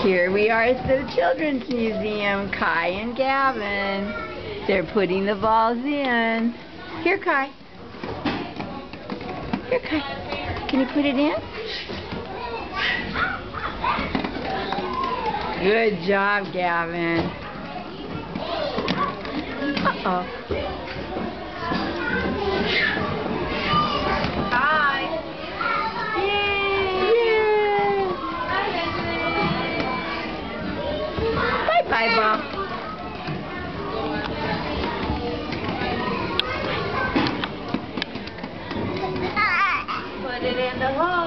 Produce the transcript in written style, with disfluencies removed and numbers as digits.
Here we are at the Children's Museum. Kai and Gavin. They're putting the balls in. Here, Kai. Here, Kai. Can you put it in? Good job, Gavin. Uh-oh. Hi. Yay. Bye-bye, Bob. Put it in the hole.